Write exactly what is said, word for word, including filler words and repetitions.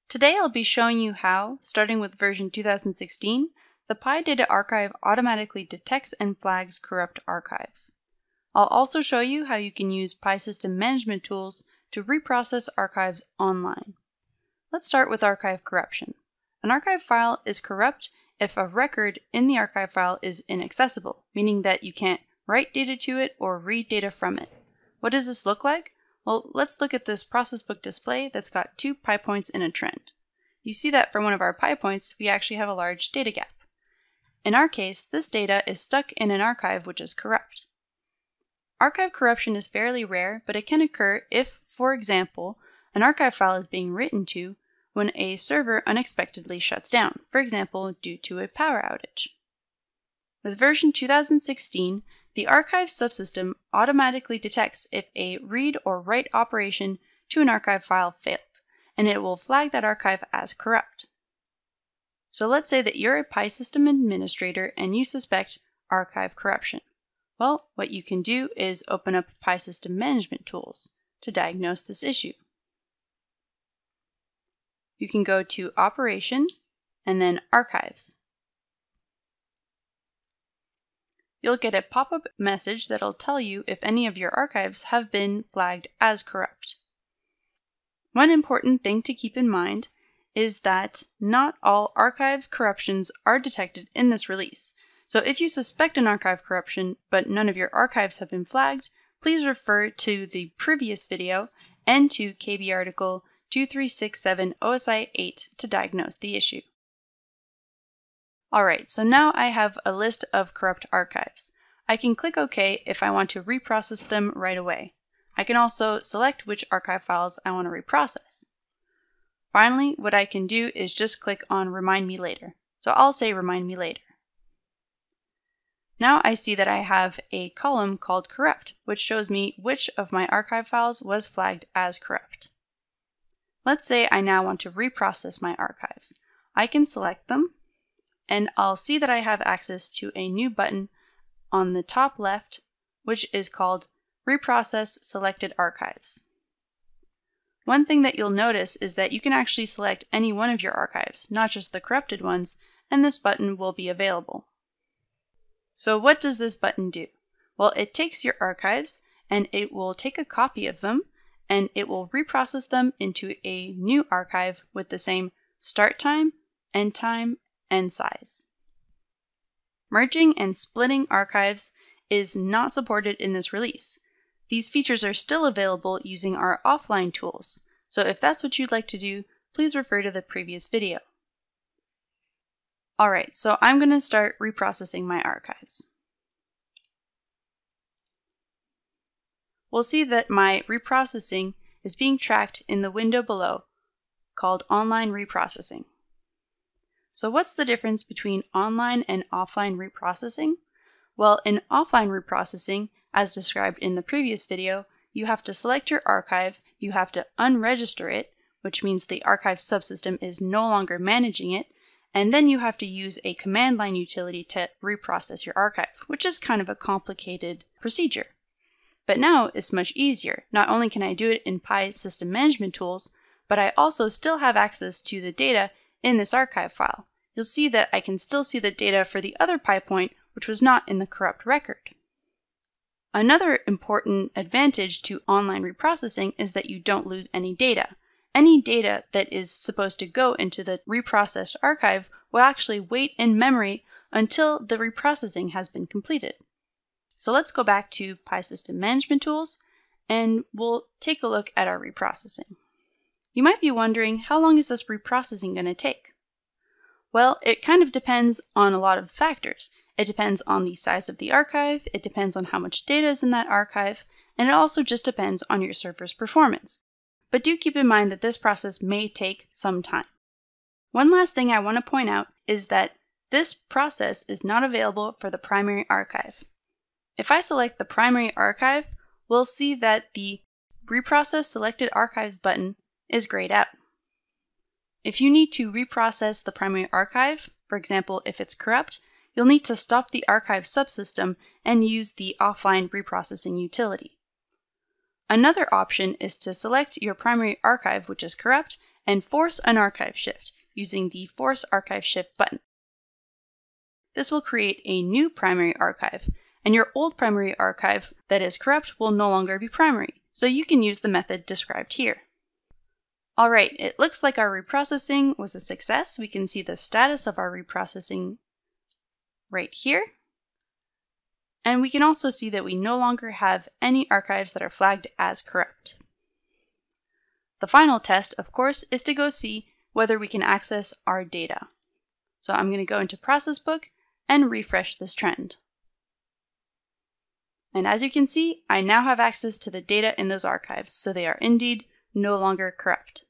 Today I'll be showing you how, starting with version two thousand sixteen, the P I Data Archive automatically detects and flags corrupt archives. I'll also show you how you can use P I System Management tools to reprocess archives online. Let's start with archive corruption. An archive file is corrupt if a record in the archive file is inaccessible, meaning that you can't write data to it or read data from it. What does this look like? Well, let's look at this process book display that's got two P I points in a trend. You see that for one of our P I points, we actually have a large data gap. In our case, this data is stuck in an archive which is corrupt. Archive corruption is fairly rare, but it can occur if, for example, an archive file is being written to when a server unexpectedly shuts down, for example, due to a power outage. With version two thousand sixteen, the archive subsystem automatically detects if a read or write operation to an archive file failed, and it will flag that archive as corrupt. So let's say that you're a P I system administrator and you suspect archive corruption. Well, what you can do is open up P I System Management tools to diagnose this issue. You can go to Operation and then Archives. You'll get a pop-up message that'll tell you if any of your archives have been flagged as corrupt. One important thing to keep in mind is that not all archive corruptions are detected in this release. So if you suspect an archive corruption, but none of your archives have been flagged, please refer to the previous video and to K B article two three six seven O S I eight to diagnose the issue. Alright, so now I have a list of corrupt archives. I can click OK if I want to reprocess them right away. I can also select which archive files I want to reprocess. Finally, what I can do is just click on Remind Me Later. So I'll say Remind Me Later. Now I see that I have a column called Corrupt, which shows me which of my archive files was flagged as corrupt. Let's say I now want to reprocess my archives. I can select them, and I'll see that I have access to a new button on the top left, which is called Reprocess Selected Archives. One thing that you'll notice is that you can actually select any one of your archives, not just the corrupted ones, and this button will be available. So what does this button do? Well, it takes your archives and it will take a copy of them and it will reprocess them into a new archive with the same start time, end time, and size. Merging and splitting archives is not supported in this release. These features are still available using our offline tools, so if that's what you'd like to do, please refer to the previous video. Alright, so I'm going to start reprocessing my archives. We'll see that my reprocessing is being tracked in the window below, called Online Reprocessing. So what's the difference between online and offline reprocessing? Well, in offline reprocessing, as described in the previous video, you have to select your archive, you have to unregister it, which means the archive subsystem is no longer managing it, and then you have to use a command line utility to reprocess your archive, which is kind of a complicated procedure. But now it's much easier. Not only can I do it in P I System Management tools, but I also still have access to the data in this archive file. You'll see that I can still see the data for the other P I point, which was not in the corrupt record. Another important advantage to online reprocessing is that you don't lose any data. Any data that is supposed to go into the reprocessed archive will actually wait in memory until the reprocessing has been completed. So let's go back to P I System Management tools and we'll take a look at our reprocessing. You might be wondering, how long is this reprocessing going to take? Well, it kind of depends on a lot of factors. It depends on the size of the archive, it depends on how much data is in that archive, and it also just depends on your server's performance. But do keep in mind that this process may take some time. One last thing I want to point out is that this process is not available for the primary archive. If I select the primary archive, we'll see that the Reprocess Selected Archives button is grayed out. If you need to reprocess the primary archive, for example if it's corrupt, you'll need to stop the archive subsystem and use the offline reprocessing utility. Another option is to select your primary archive, which is corrupt, and force an archive shift using the Force Archive Shift button. This will create a new primary archive, and your old primary archive that is corrupt will no longer be primary, so you can use the method described here. Alright, it looks like our reprocessing was a success. We can see the status of our reprocessing right here. And we can also see that we no longer have any archives that are flagged as corrupt. The final test, of course, is to go see whether we can access our data. So I'm going to go into Process Book and refresh this trend. And as you can see, I now have access to the data in those archives, so they are indeed no longer corrupt.